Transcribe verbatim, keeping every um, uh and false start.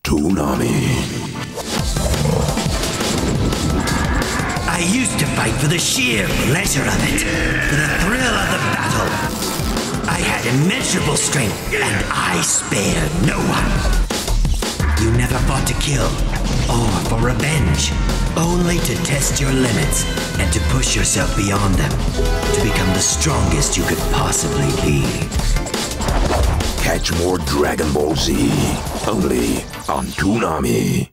Toonami. I used to fight for the sheer pleasure of it, for the thrill of the battle. I had immeasurable strength, and I spared no one. You never fought to kill, or for revenge, only to test your limits and to push yourself beyond them, to become the strongest you could possibly be. Catch more Dragon Ball Z, only on Toonami.